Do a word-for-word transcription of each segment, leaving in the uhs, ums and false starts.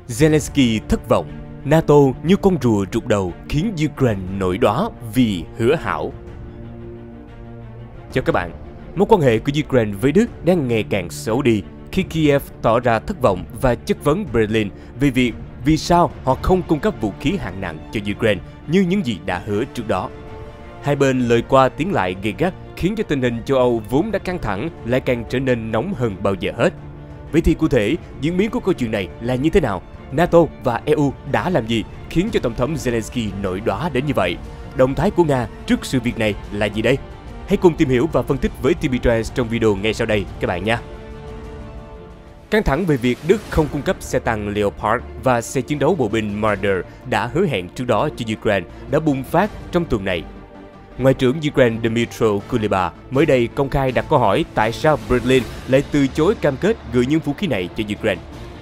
Zelensky thất vọng, NATO như con rùa rụt đầu khiến Ukraine nổi đoá vì hứa hảo. Chào các bạn, mối quan hệ của Ukraine với Đức đang ngày càng xấu đi khi Kiev tỏ ra thất vọng và chất vấn Berlin về việc vì sao họ không cung cấp vũ khí hạng nặng cho Ukraine như những gì đã hứa trước đó. Hai bên lời qua tiếng lại gay gắt khiến cho tình hình châu Âu vốn đã căng thẳng lại càng trở nên nóng hơn bao giờ hết. Vậy thì cụ thể, diễn biến của câu chuyện này là như thế nào? NATO và e u đã làm gì khiến cho Tổng thống Zelensky nổi đoá đến như vậy? Động thái của Nga trước sự việc này là gì đây? Hãy cùng tìm hiểu và phân tích với tê vê Trends trong video ngay sau đây các bạn nha! Căng thẳng về việc Đức không cung cấp xe tăng Leopard và xe chiến đấu bộ binh Marder đã hứa hẹn trước đó cho Ukraine đã bùng phát trong tuần này. Ngoại trưởng Ukraine Dmytro Kuleba mới đây công khai đặt câu hỏi tại sao Berlin lại từ chối cam kết gửi những vũ khí này cho Ukraine.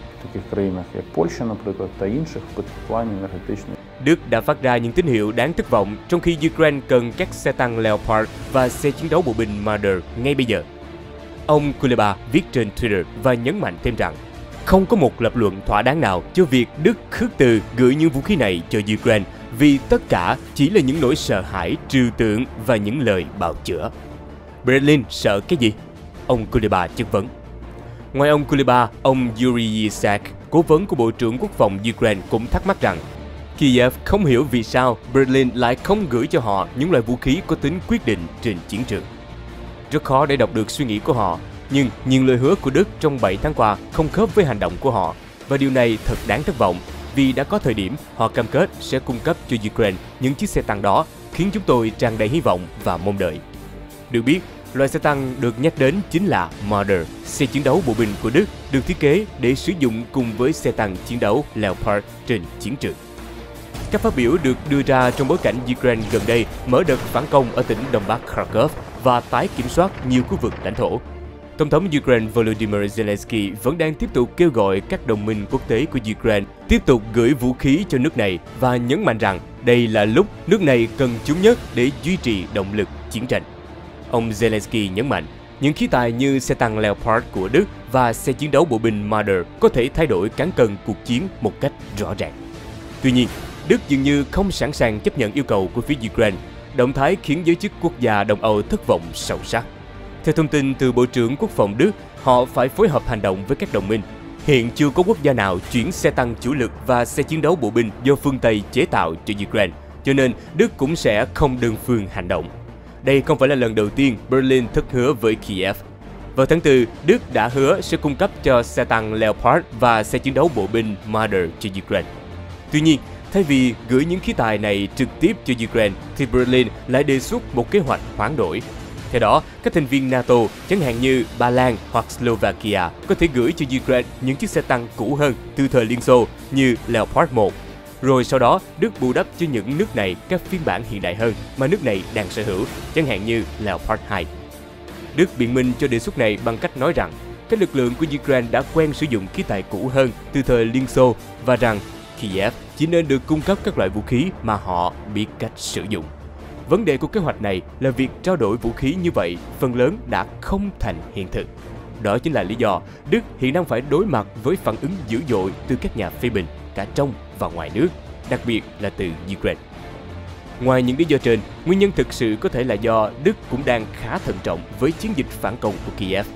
Đức đã phát ra những tín hiệu đáng thất vọng trong khi Ukraine cần các xe tăng Leopard và xe chiến đấu bộ binh Marder ngay bây giờ. Ông Kuleba viết trên Twitter và nhấn mạnh thêm rằng không có một lập luận thỏa đáng nào cho việc Đức khước từ gửi những vũ khí này cho Ukraine vì tất cả chỉ là những nỗi sợ hãi trừu tượng và những lời bào chữa. Berlin sợ cái gì? Ông Kuleba chất vấn. Ngoài ông Kuleba, ông Yuri Yisak, cố vấn của Bộ trưởng Quốc phòng Ukraine cũng thắc mắc rằng Kiev không hiểu vì sao Berlin lại không gửi cho họ những loại vũ khí có tính quyết định trên chiến trường. Rất khó để đọc được suy nghĩ của họ, nhưng những lời hứa của Đức trong bảy tháng qua không khớp với hành động của họ, và điều này thật đáng thất vọng vì đã có thời điểm họ cam kết sẽ cung cấp cho Ukraine những chiếc xe tăng đó, khiến chúng tôi tràn đầy hy vọng và mong đợi. Được biết, loại xe tăng được nhắc đến chính là Marder, xe chiến đấu bộ binh của Đức được thiết kế để sử dụng cùng với xe tăng chiến đấu Leopard trên chiến trường. Các phát biểu được đưa ra trong bối cảnh Ukraine gần đây mở đợt phản công ở tỉnh Đông Bắc Kharkov và tái kiểm soát nhiều khu vực lãnh thổ. Tổng thống Ukraine Volodymyr Zelensky vẫn đang tiếp tục kêu gọi các đồng minh quốc tế của Ukraine tiếp tục gửi vũ khí cho nước này và nhấn mạnh rằng đây là lúc nước này cần chúng nhất để duy trì động lực chiến tranh. Ông Zelensky nhấn mạnh, những khí tài như xe tăng Leopard của Đức và xe chiến đấu bộ binh Marder có thể thay đổi cán cân cuộc chiến một cách rõ ràng. Tuy nhiên, Đức dường như không sẵn sàng chấp nhận yêu cầu của phía Ukraine, động thái khiến giới chức quốc gia Đông Âu thất vọng sâu sắc. Theo thông tin từ Bộ trưởng Quốc phòng Đức, họ phải phối hợp hành động với các đồng minh. Hiện chưa có quốc gia nào chuyển xe tăng chủ lực và xe chiến đấu bộ binh do phương Tây chế tạo cho Ukraine, cho nên Đức cũng sẽ không đơn phương hành động. Đây không phải là lần đầu tiên Berlin thất hứa với Kiev. Vào tháng tư, Đức đã hứa sẽ cung cấp cho xe tăng Leopard và xe chiến đấu bộ binh Marder cho Ukraine. Tuy nhiên, thay vì gửi những khí tài này trực tiếp cho Ukraine, thì Berlin lại đề xuất một kế hoạch hoán đổi. Theo đó, các thành viên NATO, chẳng hạn như Ba Lan hoặc Slovakia, có thể gửi cho Ukraine những chiếc xe tăng cũ hơn từ thời Liên Xô như Leopard một. Rồi sau đó, Đức bù đắp cho những nước này các phiên bản hiện đại hơn mà nước này đang sở hữu, chẳng hạn như Leopard hai. Đức biện minh cho đề xuất này bằng cách nói rằng các lực lượng của Ukraine đã quen sử dụng khí tài cũ hơn từ thời Liên Xô và rằng Kiev chỉ nên được cung cấp các loại vũ khí mà họ biết cách sử dụng. Vấn đề của kế hoạch này là việc trao đổi vũ khí như vậy phần lớn đã không thành hiện thực. Đó chính là lý do Đức hiện đang phải đối mặt với phản ứng dữ dội từ các nhà phê bình cả trong và ngoài nước, đặc biệt là từ Ukraine. Ngoài những lý do trên, nguyên nhân thực sự có thể là do Đức cũng đang khá thận trọng với chiến dịch phản công của Kiev.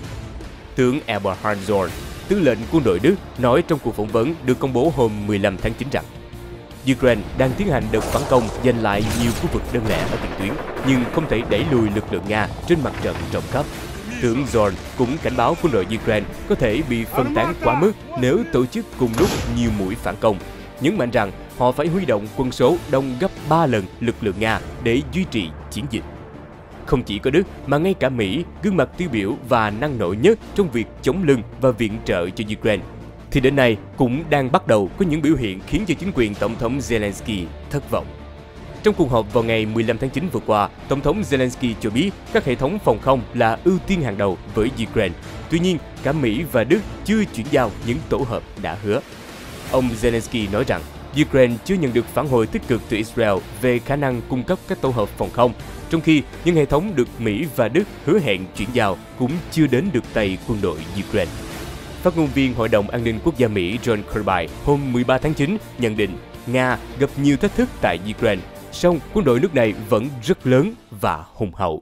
Tướng Eberhard Zorn, tư lệnh quân đội Đức, nói trong cuộc phỏng vấn được công bố hôm mười lăm tháng chín rằng Ukraine đang tiến hành đợt phản công giành lại nhiều khu vực đơn lẻ ở tiền tuyến, nhưng không thể đẩy lùi lực lượng Nga trên mặt trận rộng khắp. Tướng Zorn cũng cảnh báo quân đội Ukraine có thể bị phân tán quá mức nếu tổ chức cùng lúc nhiều mũi phản công, nhấn mạnh rằng họ phải huy động quân số đông gấp ba lần lực lượng Nga để duy trì chiến dịch. Không chỉ có Đức mà ngay cả Mỹ, gương mặt tiêu biểu và năng nổ nhất trong việc chống lưng và viện trợ cho Ukraine, thì đến nay cũng đang bắt đầu có những biểu hiện khiến cho chính quyền Tổng thống Zelensky thất vọng. Trong cuộc họp vào ngày mười lăm tháng chín vừa qua, Tổng thống Zelensky cho biết các hệ thống phòng không là ưu tiên hàng đầu với Ukraine. Tuy nhiên, cả Mỹ và Đức chưa chuyển giao những tổ hợp đã hứa. Ông Zelensky nói rằng Ukraine chưa nhận được phản hồi tích cực từ Israel về khả năng cung cấp các tổ hợp phòng không, trong khi những hệ thống được Mỹ và Đức hứa hẹn chuyển giao cũng chưa đến được tay quân đội Ukraine. Phát ngôn viên Hội đồng An ninh Quốc gia Mỹ John Kirby hôm mười ba tháng chín nhận định Nga gặp nhiều thách thức tại Ukraine, song quân đội nước này vẫn rất lớn và hùng hậu.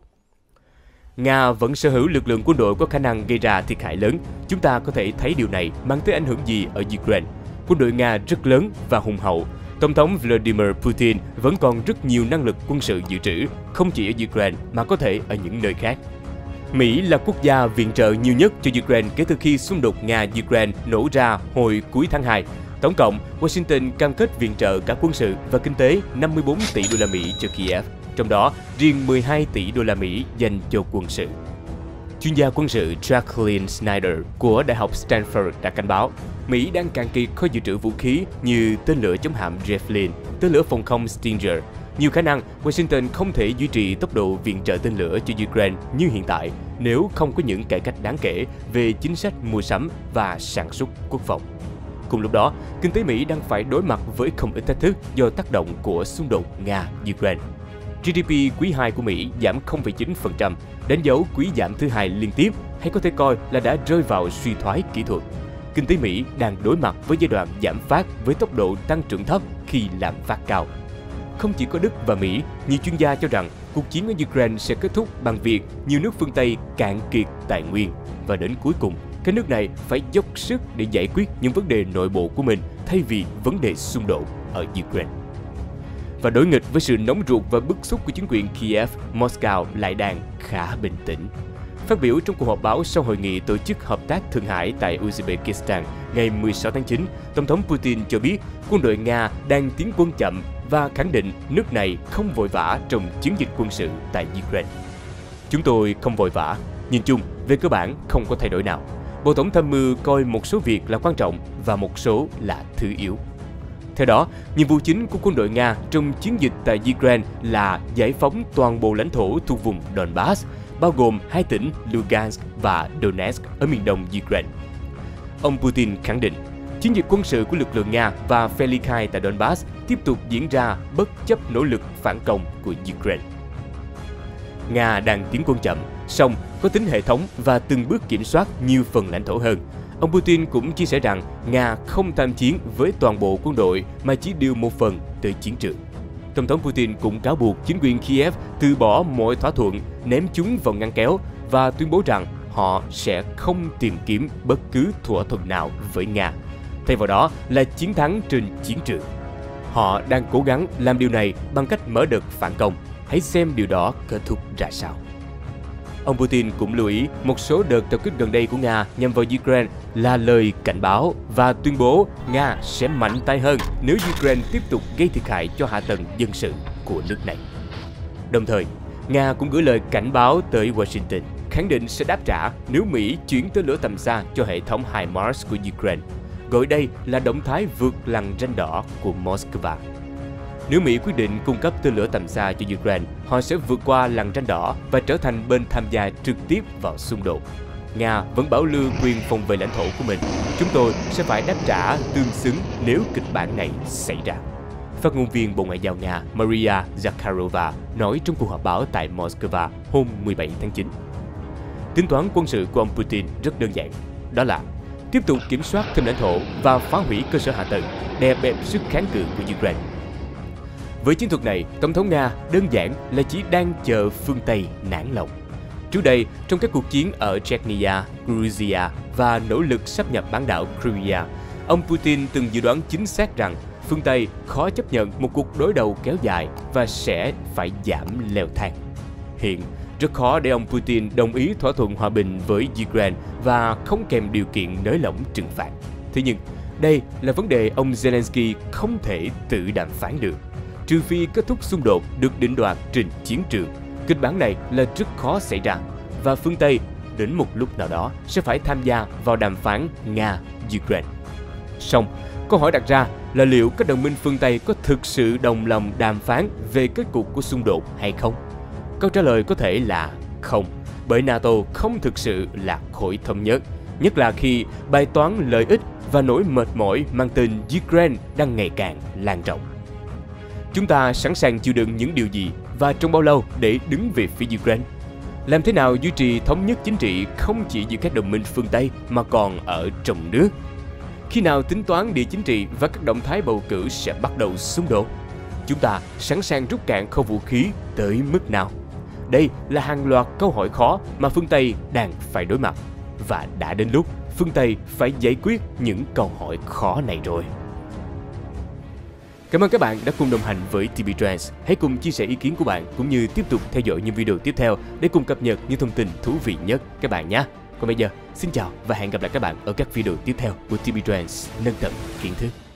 Nga vẫn sở hữu lực lượng quân đội có khả năng gây ra thiệt hại lớn. Chúng ta có thể thấy điều này mang tới ảnh hưởng gì ở Ukraine. Quân đội Nga rất lớn và hùng hậu. Tổng thống Vladimir Putin vẫn còn rất nhiều năng lực quân sự dự trữ, không chỉ ở Ukraine mà có thể ở những nơi khác. Mỹ là quốc gia viện trợ nhiều nhất cho Ukraine kể từ khi xung đột Nga-Ukraine nổ ra hồi cuối tháng hai. Tổng cộng, Washington cam kết viện trợ cả quân sự và kinh tế năm mươi tư tỷ đô la Mỹ cho Kiev, trong đó riêng mười hai tỷ đô la Mỹ dành cho quân sự. Chuyên gia quân sự Jacqueline Snyder của Đại học Stanford đã cảnh báo Mỹ đang cạn kiệt kho dự trữ vũ khí như tên lửa chống hạm Javelin, tên lửa phòng không Stinger. Nhiều khả năng Washington không thể duy trì tốc độ viện trợ tên lửa cho Ukraine như hiện tại nếu không có những cải cách đáng kể về chính sách mua sắm và sản xuất quốc phòng. Cùng lúc đó, kinh tế Mỹ đang phải đối mặt với không ít thách thức do tác động của xung đột Nga-Ukraine. giê đê pê quý hai của Mỹ giảm không phẩy chín phần trăm, đánh dấu quý giảm thứ hai liên tiếp hay có thể coi là đã rơi vào suy thoái kỹ thuật. Kinh tế Mỹ đang đối mặt với giai đoạn giảm phát với tốc độ tăng trưởng thấp khi lạm phát cao. Không chỉ có Đức và Mỹ, nhiều chuyên gia cho rằng cuộc chiến ở Ukraine sẽ kết thúc bằng việc nhiều nước phương Tây cạn kiệt tài nguyên và đến cuối cùng, các nước này phải dốc sức để giải quyết những vấn đề nội bộ của mình thay vì vấn đề xung đột ở Ukraine. Và đối nghịch với sự nóng ruột và bức xúc của chính quyền Kiev, Moscow lại đang khá bình tĩnh. Phát biểu trong cuộc họp báo sau hội nghị tổ chức hợp tác Thượng Hải tại Uzbekistan ngày mười sáu tháng chín, Tổng thống Putin cho biết quân đội Nga đang tiến quân chậm và khẳng định nước này không vội vã trong chiến dịch quân sự tại Ukraine. Chúng tôi không vội vã, nhìn chung, về cơ bản không có thay đổi nào. Bộ Tổng tham mưu coi một số việc là quan trọng và một số là thứ yếu. Theo đó, nhiệm vụ chính của quân đội Nga trong chiến dịch tại Ukraine là giải phóng toàn bộ lãnh thổ thuộc vùng Donbass, bao gồm hai tỉnh Lugansk và Donetsk ở miền đông Ukraine. Ông Putin khẳng định, chiến dịch quân sự của lực lượng Nga và phe ly khai tại Donbass tiếp tục diễn ra bất chấp nỗ lực phản công của Ukraine. Nga đang tiến quân chậm, song có tính hệ thống và từng bước kiểm soát nhiều phần lãnh thổ hơn. Ông Putin cũng chia sẻ rằng Nga không tham chiến với toàn bộ quân đội mà chỉ điều một phần tới chiến trường. Tổng thống Putin cũng cáo buộc chính quyền Kiev từ bỏ mọi thỏa thuận, ném chúng vào ngăn kéo và tuyên bố rằng họ sẽ không tìm kiếm bất cứ thỏa thuận nào với Nga. Thay vào đó là chiến thắng trên chiến trường. Họ đang cố gắng làm điều này bằng cách mở đợt phản công. Hãy xem điều đó kết thúc ra sao. Ông Putin cũng lưu ý một số đợt tập kích gần đây của Nga nhằm vào Ukraine là lời cảnh báo và tuyên bố Nga sẽ mạnh tay hơn nếu Ukraine tiếp tục gây thiệt hại cho hạ tầng dân sự của nước này. Đồng thời, Nga cũng gửi lời cảnh báo tới Washington, khẳng định sẽ đáp trả nếu Mỹ chuyển tên lửa tầm xa cho hệ thống HIMARS của Ukraine, gọi đây là động thái vượt lằn ranh đỏ của Moscow. Nếu Mỹ quyết định cung cấp tên lửa tầm xa cho Ukraine, họ sẽ vượt qua lằn ranh đỏ và trở thành bên tham gia trực tiếp vào xung đột. Nga vẫn bảo lưu quyền phòng vệ lãnh thổ của mình. Chúng tôi sẽ phải đáp trả tương xứng nếu kịch bản này xảy ra. Phát ngôn viên Bộ Ngoại giao Nga Maria Zakharova nói trong cuộc họp báo tại Moscow hôm mười bảy tháng chín. Tính toán quân sự của ông Putin rất đơn giản, đó là tiếp tục kiểm soát thêm lãnh thổ và phá hủy cơ sở hạ tầng, đè bẹp sức kháng cự của Ukraine. Với chiến thuật này, Tổng thống Nga đơn giản là chỉ đang chờ phương Tây nản lòng. Trước đây, trong các cuộc chiến ở Chechnya, Georgia và nỗ lực sáp nhập bán đảo Crimea, ông Putin từng dự đoán chính xác rằng phương Tây khó chấp nhận một cuộc đối đầu kéo dài và sẽ phải giảm leo thang. Hiện, rất khó để ông Putin đồng ý thỏa thuận hòa bình với Ukraine và không kèm điều kiện nới lỏng trừng phạt. Thế nhưng, đây là vấn đề ông Zelensky không thể tự đàm phán được. Trừ phi kết thúc xung đột được định đoạt trên chiến trường, kịch bản này là rất khó xảy ra và phương Tây đến một lúc nào đó sẽ phải tham gia vào đàm phán Nga-Ukraine. Song, câu hỏi đặt ra là liệu các đồng minh phương Tây có thực sự đồng lòng đàm phán về kết cục của xung đột hay không? Câu trả lời có thể là không, bởi NATO không thực sự là khối thống nhất, nhất là khi bài toán lợi ích và nỗi mệt mỏi mang tên Ukraine đang ngày càng lan rộng. Chúng ta sẵn sàng chịu đựng những điều gì và trong bao lâu để đứng về phía Ukraine? Làm thế nào duy trì thống nhất chính trị không chỉ giữa các đồng minh phương Tây mà còn ở trong nước? Khi nào tính toán địa chính trị và các động thái bầu cử sẽ bắt đầu xung đột? Chúng ta sẵn sàng rút cạn kho vũ khí tới mức nào? Đây là hàng loạt câu hỏi khó mà phương Tây đang phải đối mặt. Và đã đến lúc phương Tây phải giải quyết những câu hỏi khó này rồi. Cảm ơn các bạn đã cùng đồng hành với tê pê Trends. Hãy cùng chia sẻ ý kiến của bạn cũng như tiếp tục theo dõi những video tiếp theo để cùng cập nhật những thông tin thú vị nhất các bạn nhé. Còn bây giờ, xin chào và hẹn gặp lại các bạn ở các video tiếp theo của tê pê Trends nâng tầm kiến thức.